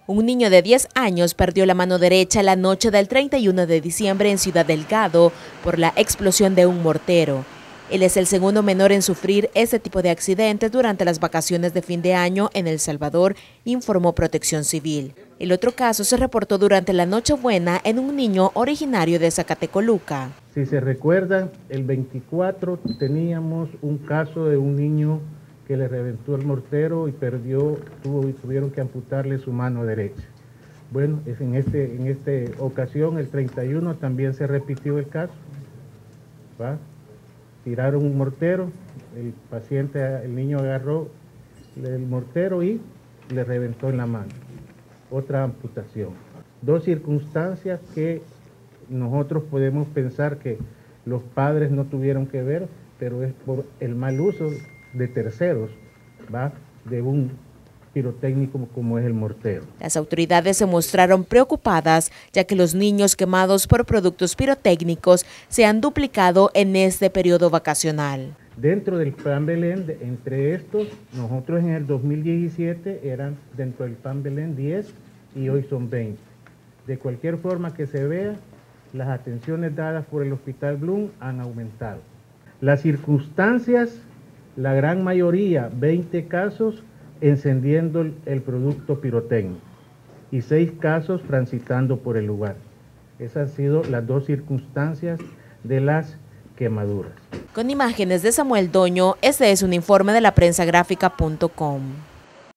Un niño de 10 años perdió la mano derecha la noche del 31 de diciembre en Ciudad Delgado por la explosión de un mortero. Él es el segundo menor en sufrir este tipo de accidentes durante las vacaciones de fin de año en El Salvador, informó Protección Civil. El otro caso se reportó durante la Nochebuena en un niño originario de Zacatecoluca. Si se recuerdan, el 24 teníamos un caso de un niño que le reventó el mortero y tuvieron que amputarle su mano derecha. Bueno, en esta ocasión, el 31, también se repitió el caso. ¿Va? Tiraron un mortero, el niño agarró el mortero y le reventó en la mano. Otra amputación. Dos circunstancias que nosotros podemos pensar que los padres no tuvieron que ver, pero es por el mal uso de terceros, ¿va? De un pirotécnico como es el mortero. Las autoridades se mostraron preocupadas, ya que los niños quemados por productos pirotécnicos se han duplicado en este periodo vacacional. Dentro del Plan Belén, entre estos, nosotros en el 2017 eran dentro del Plan Belén 10 y hoy son 20. De cualquier forma que se vea, las atenciones dadas por el Hospital Bloom han aumentado. Las circunstancias, la gran mayoría, 20 casos, encendiendo el producto pirotécnico y 6 casos transitando por el lugar. Esas han sido las dos circunstancias de las quemaduras. Con imágenes de Samuel Doño, este es un informe de la prensagráfica.com.